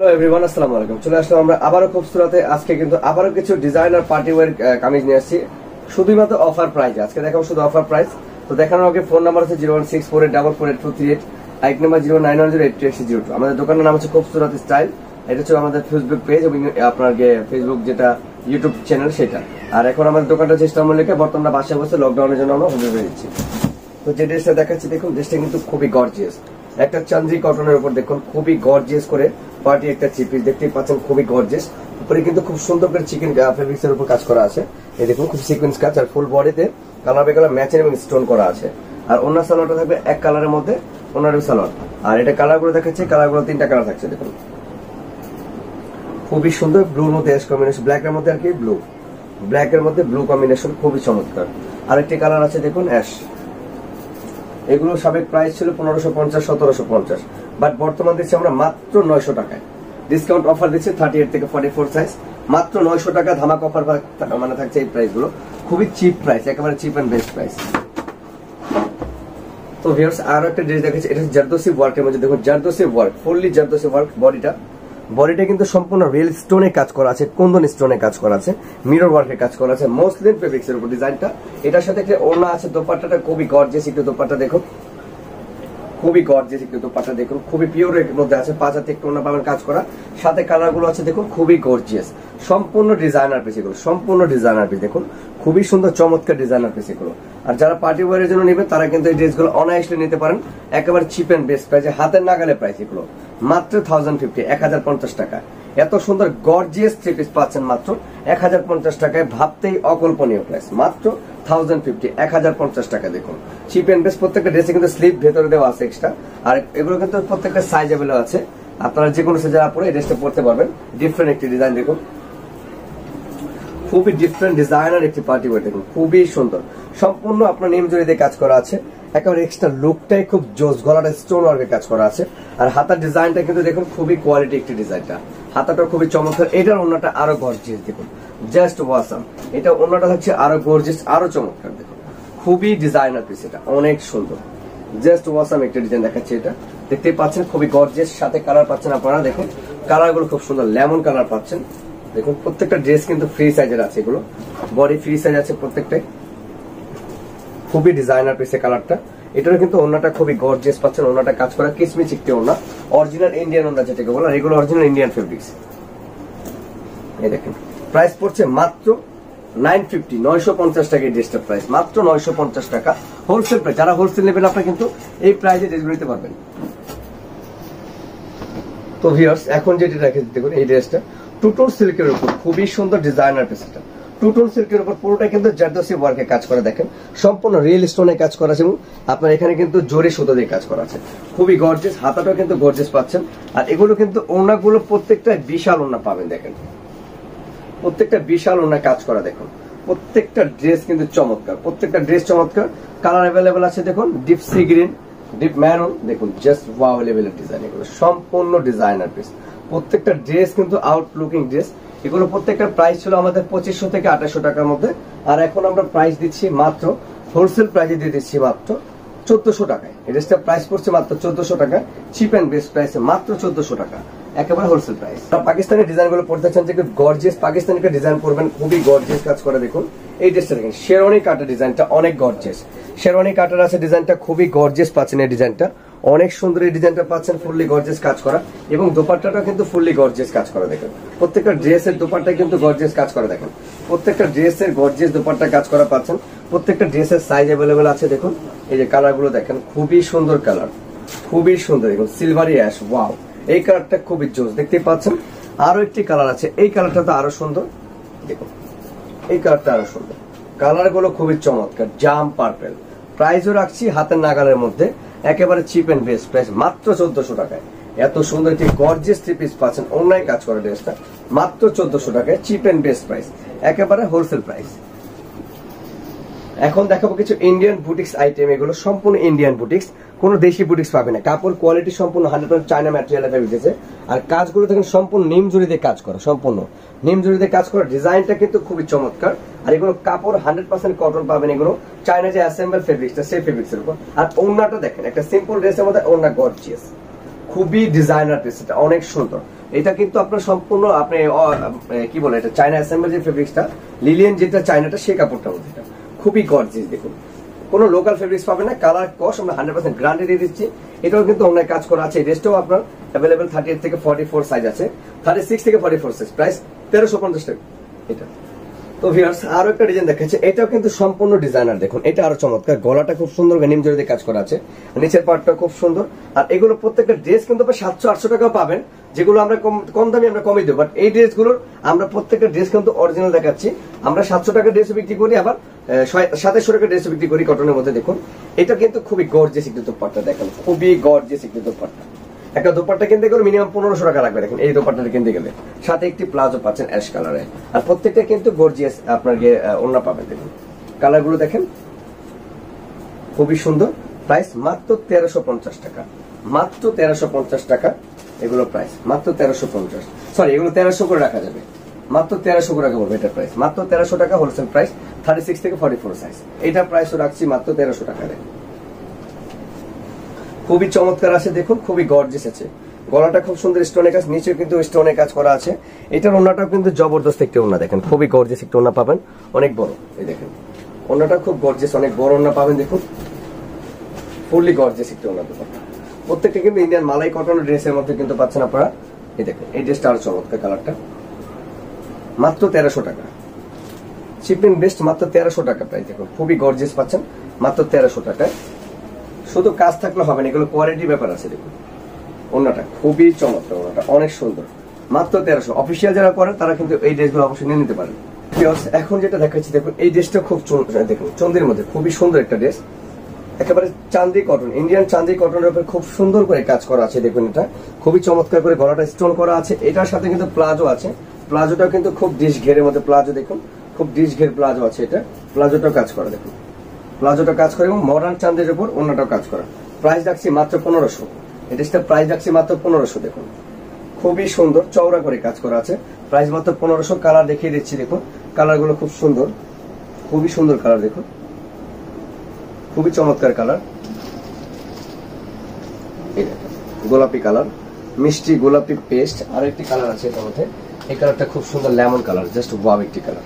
Hello everyone, আসসালামু আলাইকুম। চলে আসলাম আমরা আবারও খুবসুরাতে। আজকে কিন্তু আবারও কিছু ডিজাইনার পার্টি ওয়্যার কামিজ নিয়ে আসছি শুধুমাত্র অফার প্রাইস। আজকে দেখাবো শুধু অফার প্রাইস। তো দেখানোর আগে ফোন নাম্বার আছে 01648448238, আইক নাম্বার 091082602। আমাদের দোকানের নাম হচ্ছে খুবসুরাত স্টাইল। এটা হচ্ছে আমাদের ফেসবুক পেজ এবং আপনার ফেসবুক যেটা ইউটিউব চ্যানেল সেটা। আর এখন আমাদের দোকানটা চেষ্টা মূল্যে বর্তমানে বাসায় বসে লকডাউনের জন্য আমরা হোম ডেলিভারি দিচ্ছি। তো যে ড্রেসটা দেখাচ্ছি দেখুন, ড্রেসটা কিন্তু খুবই গর্জিয়াস। একটা চান্দ্রি কটনের উপর দেখুন খুবই গর্জিয়াস করে পার্টি একটা চিপিস দেখতেই পাচ্ছেন, খুবই গর্জিয়াস। উপরে কিন্তু খুব সুন্দর করে চিকেন ফেব্রিক্স এর উপর কাজ করা আছে। এই দেখুন খুব সিকোয়েন্স কাজ, আর ফুল বডিতে কালার বাই কালার ম্যাচিং এবং স্টোন করা আছে। আর ওনার সালোয়ারটা থাকবে এক কালারের মধ্যে, ওনার সালোয়ার। আর এটা কালার গুলো দেখাচ্ছে, কালার গুলো তিনটা কালার থাকছে দেখুন, খুবই সুন্দর। ব্লুর মধ্যে অ্যাশ কম্বিনেশন, ব্ল্যাক এর মধ্যে আর কি ব্লু, ব্ল্যাক এর মধ্যে ব্লু কম্বিনেশন, খুবই চমৎকার। আরেকটি কালার আছে দেখুন অ্যাশ। এগুলো সাবেক প্রাইস ছিল 1550 1750, বাট বর্তমান দিচ্ছি আমরা মাত্র 900 টাকায়। ডিসকাউন্ট অফার দিচ্ছে 38 থেকে 44 সাইজ, মাত্র 900 টাকা ধামাক অফার মানে থাকছে এই প্রাইস গুলো। খুবই চিপ প্রাইস, একেবারে চিপ এন্ড বেস্ট প্রাইস। তো ভিউয়ার্স আরো একটা ড্রেস দেখাচ্ছি, এটা জারদোসি ওয়ার্কের মধ্যে দেখুন, zardozi work, fully zardozi work. বডিটা কিন্তু সম্পূর্ণ রিয়েল স্টোনে কাজ করা আছে, কুন্দন স্টোনে কাজ করা আছে, মিরর ওয়ার্কের কাজ করা আছে, মসলিন ফেব্রিক্স এর উপর ডিজাইনটা। এটার সাথে একটা ওড়না আছে, দোপাট্টাটা খুবই গর্জিয়াস। একটু দোপাট্টা দেখুন, খুবই গর্জিয়াস একটু দোপাট্টা দেখুন, খুবই পিওর এর মধ্যে আছে। পাঁচাতে একটু ওড়না পাবেন কাজ করা, সাথে কালার গুলো আছে দেখুন, খুবই গর্জিয়াস। সম্পূর্ণ ডিজাইনার পিস এগুলো, সম্পূর্ণ ডিজাইনার পিস দেখুন, খুবই সুন্দর চমৎকার ডিজাইনার পিস এগুলো। আর যারা পার্টি ওয়ারের জন্য নেবে তারা কিন্তু এই ড্রেসগুলো অনায়াসলি নিতে পারেন, একেবারে চিপ এন্ড বেস্ট প্রাইসে, হাতের নাগালে প্রাইস এগুলো মাত্র 1050 1050 টাকা। এত সুন্দর গর্জিয়াস থ্রি পিস পাচ্ছেন মাত্র 1050 টাকায়, ভাবতেই অকল্পনীয় প্রাইস। মাত্র 1050 1050 টাকা দেখুন, চিপ এন্ড বেস্ট। প্রত্যেকটা ড্রেসে কিন্তু স্লিপ ভেতরে দেওয়া আছে এক্সট্রা। আর এগুলো কিন্তু প্রত্যেকটা সাইজ অ্যাভেলেবল আছে, আপনারা যে কোনো সাইজে পরে এই ড্রেসটা পড়তে পারবেন। ডিফারেন্ট একটি ডিজাইন দেখুন, খুবই ডিফারেন্ট ডিজাইনার একটি পার্টি ওয়্যার দেখুন, খুবই সুন্দর। সম্পূর্ণ আপনার নেম জড়ি দিয়ে কাজ করা আছে, একেবারে এক্সট্রা লুকটাই খুব জোস। গলাটা স্টোন ওয়ার্কের কাজ করা আছে। আর হাতার ডিজাইনটা কিন্তু দেখুন খুবই কোয়ালিটি একটি ডিজাইনটা, হাতাটা খুবই চমৎকার। এটার ওড়নাটা আরো গর্জিয়াস দেখুন, জাস্ট ওয়াসাম। এটা ওড়নাটা হচ্ছে আরো গর্জিয়াস, আরো চমৎকার দেখুন, খুবই ডিজাইনার পিস, এটা অনেক সুন্দর, জাস্ট ওয়াসাম একটা ডিজাইন দেখাচ্ছে। এটা দেখতেই পাচ্ছেন খুবই গর্জিয়াস, সাথে কালার পাচ্ছেন আপনারা দেখুন, কালার গুলো খুব সুন্দর, লেমন কালার পাচ্ছেন দেখুন। প্রত্যেকটা ড্রেস কিন্তু ফ্রি সাইজের আছে, এগুলো বডি ফ্রি সাইজ আছে প্রত্যেকটাই, খুবই ডিজাইনার পিসে কালারটা। এটার কিন্তু ওড়নাটা খুবই গর্জিয়াস পাচ্ছেন, ওড়নাটা কাজ করা কিসমিচ একটি ওড়না, অরিজিনাল ইন্ডিয়ান ওড়না যেটাকে বলে, আর এগুলো অরিজিনাল ইন্ডিয়ান ফেব্রিক্স। এই দেখেন প্রাইস পড়ছে মাত্র 950 950 টাকা এই ড্রেসটার প্রাইস, মাত্র 950 টাকা হোলসেল প্রাইস। যারা হোলসেল নেবেন আপনারা কিন্তু এই প্রাইসে ড্রেসগুলো নিতে পারবেন। তো ভিউয়ার্স এখন যেটা রেখে দেখুন, এই ড্রেসটা টুটল সিল্কের উপর, খুবই সুন্দর ডিজাইনার পিস। এটা টুটল সিল্কের উপর পুরোটা কিন্তু জারদোসি ওয়ার্কে কাজ করা, দেখেন সম্পূর্ণ রিয়েল স্টোনে কাজ করা আছে এবং আপনার এখানে কিন্তু জরি সুতো দিয়ে কাজ করা আছে, খুবই গর্জিয়াস। হাতাটাও কিন্তু গর্জিয়াস পাচ্ছেন। আর এগুলো কিন্তু ওড়নাগুলো প্রত্যেকটা বিশাল ওড়না পাবেন, দেখেন প্রত্যেকটা বিশাল ওড়না কাজ করা দেখুন। প্রত্যেকটা ড্রেস কিন্তু চমৎকার, প্রত্যেকটা ড্রেস চমৎকার। কালার অ্যাভেলেবেল আছে দেখুন, deep sea green, deep maroon দেখুন, জাস্ট ওয়াও লেভেলের ডিজাইন। এগুলো সম্পূর্ণ ডিজাইনার পিস, প্রত্যেকটা ড্রেস কিন্তু আউটলুকিং ড্রেস। এগুলো প্রত্যেকটা প্রাইস ছিল আমাদের 2500 থেকে 2800 টাকার মধ্যে, আর এখন আমরা প্রাইস দিচ্ছি মাত্র হোলসেল প্রাইসে দিয়ে দিচ্ছি মাত্র 1400 টাকায়। এই ড্রেসটা প্রাইস পড়ছে মাত্র 1400 টাকা, চিপ এন্ড বেস্ট প্রাইসে মাত্র 1400 টাকা, একেবারে হোলসেল প্রাইস। পাকিস্তানি ডিজাইন গুলো পড়তে চান যে গর্জিয়াস পাকিস্তানি ডিজাইন করবেন, খুবই গর্জিয়াস কাজ করে দেখুন। এই ড্রেসটা দেখেন, শেরওয়ানি কাটার ডিজাইনটা অনেক গর্জিয়াস, শেরওয়ানি কাটার আছে ডিজাইনটা, খুবই গর্জিয়াস পাচ্ছেন এই ডিজাইনটা, অনেক সুন্দর এই ডিজাইনটা পাচ্ছেন, ফুললি গর্জিয়াস কাজ করা। এবং দোপাট্টাটা কিন্তু ফুললি গর্জিয়াস কাজ করা দেখেন, প্রত্যেকটা ড্রেসের দোপাট্টা কিন্তু গর্জিয়াস কাজ করা দেখেন, প্রত্যেকটা ড্রেসের গর্জিয়াস দোপাট্টা কাজ করা পাচ্ছেন। প্রত্যেকটা ড্রেসের সাইজ অ্যাভেলেবেল আছে দেখুন। এই যে কালার গুলো দেখেন, খুবই সুন্দর কালার, খুবই সুন্দর দেখুন, সিলভারি অ্যাশ, ওয়াও এই কালারটা খুবই জোস দেখতেই পাচ্ছেন। আরো একটি কালার আছে, এই কালারটা তো আরো সুন্দর দেখুন, এই কালারটা আরো সুন্দর, কালার গুলো খুবই চমৎকার, জাম পার্পেল। প্রাইসও রাখছি হাতের নাগালের মধ্যে, একেবারে চিপ এন্ড বেস্ট প্রাইস, মাত্র 1400 টাকায়। এত সুন্দর একটি গর্জিয়াস থ্রি পিস পাচ্ছেন, অনলাইন কাজ করা ড্রেসটা মাত্র 1400 টাকায়, চিপ এন্ড বেস্ট প্রাইস, একেবারে হোলসেল প্রাইস। এখন দেখাবো কিছু ইন্ডিয়ান বুটিক্স আইটেম, এগুলো সম্পূর্ণ ইন্ডিয়ান বুটিক্স, কোনো দেশি বুটিক্স পাবে না। কাপড় কোয়ালিটি সম্পূর্ণ 100% চায়না ম্যাটেরিয়াল উঠেছে। আর কাজগুলো দেখেন সম্পূর্ণ নিম জড়ি দিয়ে কাজ করা, সম্পূর্ণ নিম জড়ি দিয়ে কাজ করা, ডিজাইনটা কিন্তু খুবই চমৎকার। আর এগুলো কাপড় 100% কটন পাবেন, এগুলো চায়না যে অ্যাসেম্বল ফেব্রিক্সটা সেই ফেব্রিক্সের উপর। আর ওড়নাটা দেখেন, একটা সিম্পল ড্রেসের মধ্যে ওড়না গর্জিয়াস, খুবই ডিজাইনার পিস, এটা অনেক সুন্দর। এটা কিন্তু আপনার সম্পূর্ণ আপনি কি বলে এটা চায়না অ্যাসেম্বল যে ফেব্রিক্সটা, লিলিয়ান যেটা চায়নাটা সেই কাপড়টার মধ্যে, এটা খুবই গর্জিয়াস। দেখুন কোনো লোকাল ফেব্রিক্স পাবে না, কালার কস আমরা 100% গ্যারান্টি দিয়ে দিচ্ছি। এটাও কিন্তু অনেক কাজ করা আছে। এই ড্রেসটাও আপনার অ্যাভেলেবেল 38 থেকে 44 সাইজ আছে, 36 থেকে 44 সাইজ, প্রাইস 1350 টাকা এটা। তো ভিউয়ার্স আরো একটা ডিজাইন দেখাচ্ছে, এটাও কিন্তু সম্পূর্ণ ডিজাইনার। দেখুন এটা আরো চমৎকার, গলাটা খুব সুন্দর নিম জরি দিয়ে কাজ করা আছে, নিচের পার্টটা খুব সুন্দর। আর এগুলো প্রত্যেকটা ড্রেস কিন্তু 700-800 টাকা পাবেন, যেগুলো আমরা কম দামে আমরা কমই দেবো। বাট এই ড্রেসগুলোর আমরা প্রত্যেকটা ড্রেস কিন্তু অরিজিনাল দেখাচ্ছি। আমরা 700 টাকা ড্রেস বিক্রি করি, আবার 2700 টাকা ড্রেস বিক্রি করি কটনের মধ্যে। দেখুন এটা কিন্তু খুবই গর্জিয়াস একটি দোপাট্টা, দেখেন খুবই গর্জিয়াস একটি দোপাট্টা। একটা দোপাট্টা কিনতে গেলে মিনিমাম 1500 টাকা লাগবে। দেখেন এই দোপাট্টাটা কিনতে গেলে সাথে একটি প্লাজো পাচ্ছেন অ্যাশ কালারে, আর প্রত্যেকটা কিন্তু গর্জিয়াস আপনার ওড়না পাবেন। দেখুন কালারগুলো দেখেন খুবই সুন্দর। প্রাইস মাত্র 1350 টাকা, মাত্র 1350 টাকা এগুলো প্রাইস, মাত্র 1350। সরি এগুলো 1300 করে রাখা যাবে, মাত্র 1300 করে রাখা পড়বে এটা প্রাইস, মাত্র 1300 টাকা হোলসেল প্রাইস, 36 থেকে 44 সাইজ। এটা প্রাইসও রাখছি মাত্র 1300 টাকা। খুবই চমৎকার আছে, দেখুন খুবই গর্জিয়াস আছে। গলাটা খুব সুন্দর স্টোনের কাজ, নিচে কিন্তু স্টোনের কাজ করা আছে। এটার ওড়নাটাও কিন্তু জবরদস্ত একটি ওড়না, দেখেন খুবই গর্জিয়াস একটি ওড়না পাবেন, অনেক বড়। এই দেখেন ওড়নাটা খুব গর্জিয়াস, অনেক বড় ওড়না পাবেন। দেখুন ফুললি গর্জিয়াস একটি ওড়না পাবেন। প্রত্যেকটা কিন্তু ইন্ডিয়ান মালাই কটন ড্রেসের মধ্যে কিন্তু পাচ্ছেন আপনারা। এই দেখেন এই ড্রেসটা আরো চমৎকার, কালারটা মাত্র 1300 টাকা, শিপিং বেস্ট, মাত্র 1300 টাকা প্রাইস। দেখুন খুবই গর্জিয়াস পাচ্ছেন মাত্র 1300 টাকায়। শুধু কাজ থাকলে হবে না, এগুলো কোয়ালিটি ব্যাপার আছে। দেখুন ওড়নাটা খুবই চমৎকার, ওড়নাটা অনেক সুন্দর, মাত্র 1300। অফিসিয়াল যারা করেন তারা কিন্তু এই ড্রেসগুলো অবশ্যই নিয়ে নিতে পারেন। এখন যেটা দেখাচ্ছি দেখুন এই ড্রেসটা খুব দেখুন চন্দির মধ্যে খুবই সুন্দর একটা ড্রেস, একেবারে চান্দি কটন, ইন্ডিয়ান চান্দি কটনের উপর খুব সুন্দর করে কাজ করা আছে। দেখুন এটা খুবই চমৎকার করে গলাটা স্টোন করা আছে। এটার সাথে কিন্তু প্লাজো আছে, প্লাজোটাও কিন্তু খুব ডিশ ঘেরের মধ্যে প্লাজো, দেখুন খুব ডিশ ঘের প্লাজো আছে। এটা প্লাজোটাও কাজ করা, দেখুন প্লাজোটা কাজ করে এবং মডার্ন চান্দের উপর অন্যটাও কাজ করা। প্রাইস রাখছি মাত্র 1500, এই ড্রেসটা প্রাইস রাখছি মাত্র 1500। দেখুন খুবই সুন্দর চওড়া করে কাজ করা আছে, প্রাইস মাত্র 1500। কালার দেখিয়ে দিচ্ছি, দেখুন কালারগুলো খুব সুন্দর, খুবই সুন্দর কালার, দেখুন খুবই চমৎকার কালার। এই দেখুন গোলাপি কালার, মিষ্টি গোলাপি পেস্ট। আর একটি কালার আছে এটার মধ্যে, এই কালারটা খুব সুন্দর লেমন কালার, জাস্ট ওয়াও একটি কালার,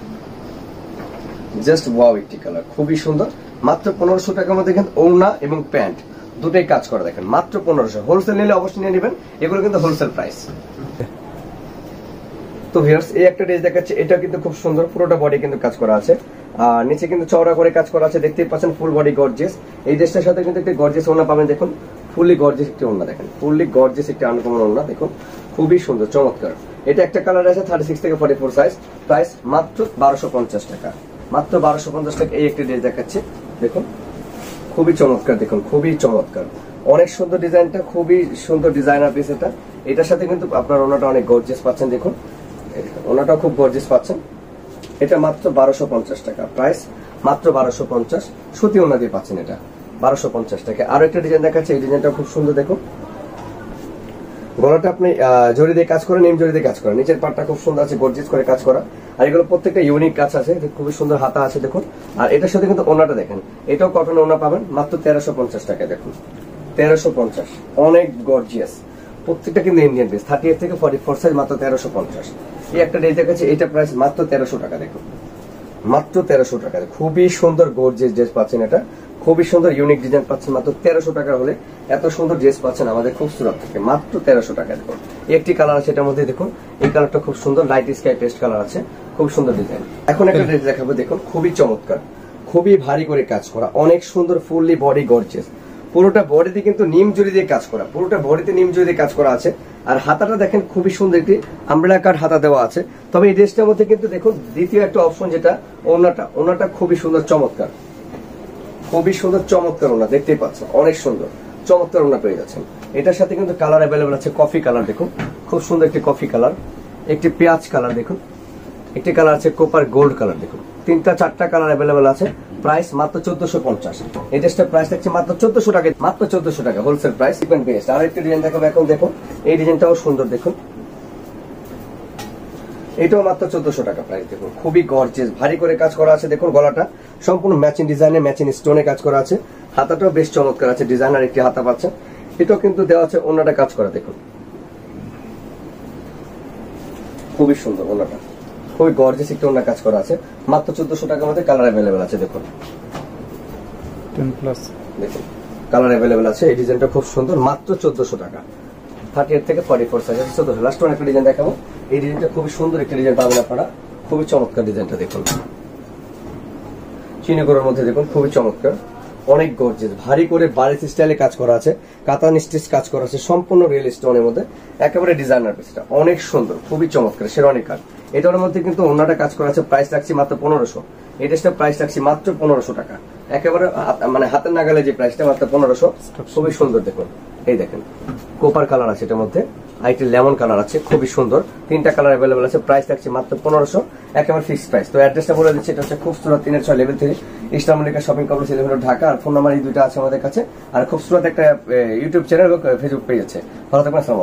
জাস্ট ওয়াও একটি কালার, খুবই সুন্দর। মাত্র 1500 টাকার মধ্যে দেখেন ওড়না এবং প্যান্ট দুটোই কাজ করা, দেখেন মাত্র 1500। হোলসেল নিলে অবশ্যই নিয়ে নেবেন, এগুলো কিন্তু হোলসেল প্রাইস। তো ভিউয়ার্স এই একটা ড্রেস দেখাচ্ছে, এটা কিন্তু খুব সুন্দর, পুরোটা বডি কিন্তু কাজ করা আছে, আর নিচে কিন্তু চওড়া করে কাজ করা আছে, দেখতেই পাচ্ছেন ফুল বডি গর্জিয়াস। এই ড্রেসটার সাথে কিন্তু একটা গর্জিয়াস ওড়না পাবেন, দেখুন ফুললি গর্জিয়াস একটি ওড়না, দেখেন ফুললি গর্জিয়াস একটি আনকমন ওড়না, দেখুন খুবই সুন্দর চমৎকার। এটা একটা কালার আছে 36 থেকে 44 সাইজ, প্রাইস মাত্র 1250 টাকা, মাত্র 1250 টাকা। এই একটি ড্রেস দেখাচ্ছে, দেখুন খুবই চমৎকার, দেখুন খুবই চমৎকার, অনেক সুন্দর ডিজাইনটা, খুবই সুন্দর ডিজাইনার পিস এটা। এটার সাথে কিন্তু আপনার ওড়নাটা অনেক গর্জিয়াস পাচ্ছেন, দেখুন ওড়নাটা খুব গর্জিয়াস পাচ্ছেন। এটা মাত্র 1250 টাকা, প্রাইস মাত্র 1250। সুতি ওড়না দিয়ে পাচ্ছেন এটা 1250 টাকা। আরো একটা ডিজাইন দেখাচ্ছে, এই ডিজাইনটা খুব সুন্দর, দেখুন গলাটা আপনি জড়ি দিয়ে কাজ করেন, নিম জড়ি দিয়ে কাজ করেন, নিচের পাটটা খুব সুন্দর আছে, গর্জিয়াস করে কাজ করা। আর এগুলো প্রত্যেকটা ইউনিক কাজ আছে, খুবই সুন্দর হাতা আছে, দেখুন। আর এটার সাথে কিন্তু ওড়নাটা দেখেন, এটাও কটন ওড়না পাবেন মাত্র 1350 টাকা, দেখুন 1350, অনেক গর্জিয়াস। প্রত্যেকটা কিন্তু ইন্ডিয়ান ড্রেস, 38 থেকে 44 সাইজ, মাত্র 1350। এই একটা ড্রেস দেখাচ্ছে, এটা প্রাইস মাত্র 1300 টাকা, দেখুন মাত্র 1300 টাকা। খুবই সুন্দর গর্জিয়াস ড্রেস পাচ্ছেন, এটা খুবই সুন্দর ইউনিক ডিজাইন পাচ্ছেন মাত্র 1300 টাকা হলে। এত সুন্দর ড্রেস পাচ্ছেন আমাদের খুবসুরত থেকে মাত্র 1300 টাকা। দেখুন একটি কালার আছে এটার মধ্যে, দেখুন এই কালারটা খুব সুন্দর, লাইট স্কাই পেস্ট কালার আছে, খুব সুন্দর ডিজাইন। এখন একটা ড্রেস দেখাবো, দেখুন খুবই চমৎকার, খুবই ভারী করে কাজ করা, অনেক সুন্দর, ফুললি বডি গর্জিয়াস। পুরোটা বডিতে কিন্তু নিম জড়ি দিয়ে কাজ করা, পুরোটা বডিতে নিম জড়ি দিয়ে কাজ করা আছে। আর হাতাটা দেখেন খুবই সুন্দর, একটি আমব্রেলা কাট হাতা দেওয়া আছে। তবে এই ড্রেসটার মধ্যে কিন্তু দেখুন দ্বিতীয় একটা অপশন, যেটা ওড়নাটা খুবই সুন্দর চমৎকার, খুবই সুন্দর চমৎকার ওড়না, দেখতেই পাচ্ছেন অনেক সুন্দর চমৎকার ওড়না পেয়ে যাচ্ছেন। এটার সাথে কিন্তু কালার অ্যাভেলেবল আছে, কফি কালার, দেখুন খুব সুন্দর একটি কফি কালার, একটি পেঁয়াজ কালার, দেখুন একটি কালার আছে কোপার গোল্ড কালার, দেখুন 3-4টা কালার অ্যাভেলেবল আছে। প্রাইস মাত্র 1450। এই ড্রেসটা প্রাইস থাকছে মাত্র 1400 টাকা, মাত্র 1400 টাকা হোলসেল প্রাইস। Sequence best. আর একটা ডিজাইন দেখাবো এখন, দেখুন এই ডিজাইনটাও সুন্দর, দেখুন এটাও মাত্র 1400 টাকা প্রাইস। দেখুন খুবই গর্জিয়াস, ভারী করে কাজ করা আছে, দেখুন গলাটা সম্পূর্ণ ম্যাচিং ডিজাইনে, ম্যাচিং স্টোনে কাজ করা আছে। হাতাটাও বেশ চমৎকার আছে, ডিজাইনার একটি হাতা পাচ্ছেন। এটাও কিন্তু দেওয়া আছে ওড়নাটা কাজ করা, দেখুন খুবই সুন্দর ওনাটা, খুবই গর্জিয়াস একটা ওনা কাজ করা আছে। মাত্র 1400 টাকার মধ্যে কালার অ্যাভেলেবেল আছে। দেখুন 10+, দেখুন কালার অ্যাভেলেবেল আছে। এই ডিজাইনটা খুব সুন্দর, মাত্র 1400 টাকা। 38 থেকে 44 সাইজ আছে 1400। লাস্ট একটা ডিজাইন দেখাবো। এই ডিজাইনটা খুবই সুন্দর একটা ডিজাইন পাবেন আপনারা, খুবই চমৎকার ডিজাইনটা। দেখুন চিনিগুড়োর মধ্যে দেখুন খুবই চমৎকার, অনেক গর্জিয়াস, ভারী করে বারিশ স্টাইলে কাজ করা আছে, কাতান স্টিচ কাজ করা আছে, সম্পূর্ণ রিয়েল স্টোনের মধ্যে, একেবারে ডিজাইনার পিসটা অনেক সুন্দর, খুবই চমৎকার শেরওয়ানি কাট। এটার মধ্যে কিন্তু অন্যটা কাজ করা আছে। প্রাইস রাখছি মাত্র 1500। এই ড্রেসটা প্রাইস রাখছি মাত্র 1500 টাকা, একেবারে মানে হাতের নাগালে যে প্রাইসটা, মাত্র 1500। খুবই সুন্দর দেখুন, এই দেখেন কোপার কালার আছে এটার মধ্যে, আইটি লেমন কালার আছে, খুবই সুন্দর। 3টা কালার অ্যাভেলেবেল আছে। প্রাইস থাকছে মাত্র 1500, একেবারে ফিক্সড প্রাইস। তো অ্যাড্রেসটা বলে দিচ্ছি, এটা হচ্ছে খুবসুরত 3-6 level 3 Islam Mallika shopping complex 11 Dhaka. আর ফোন নাম্বার এই দুইটা আছে আমাদের কাছে। আর খুবসুরত একটা ইউটিউব চ্যানেল এবং ফেসবুক পেজ আছে। ভালো থাকবেন।